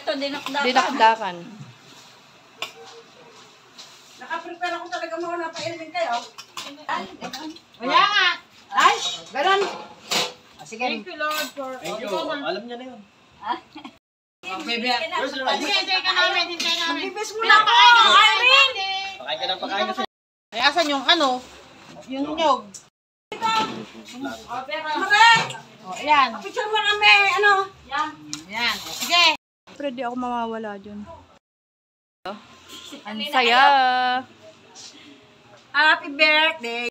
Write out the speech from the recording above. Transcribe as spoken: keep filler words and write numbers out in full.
ito, dinakdakan. Dinakdakan. Nakaprepare ako talaga muna pa ilimin kayo. Ay, Kaya nga. ay, ganun. Sige. Thank you, Lord, for... Thank you. Alam niya na yun. Okay, Bea. Sige, hintay ka namin, hintay namin. Magbibis mo na ako, Irene! Pakain ka ng pakain kasi. Ay, asan yung ano? Yung nyog. Mare! O, ayan. Picture mo kami, ano? Yan. Ayan. Sige. Pero di ako mawawala dyan. Ang saya! Happy birthday!